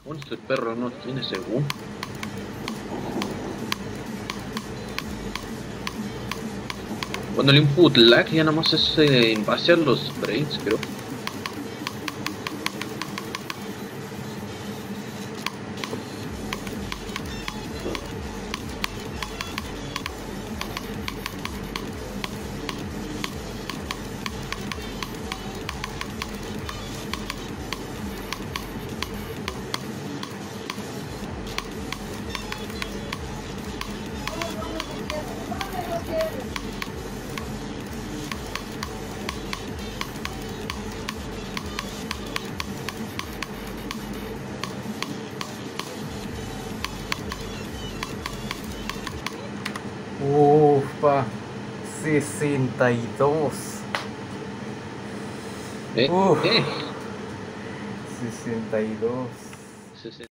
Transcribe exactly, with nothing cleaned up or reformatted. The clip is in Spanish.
Bueno, este perro no tiene según. Bueno, el input lag ya nada más es eh, en base a los frames, creo. Ufa, sesenta y dos. Eh, Uf, eh. sesenta y dos. sesenta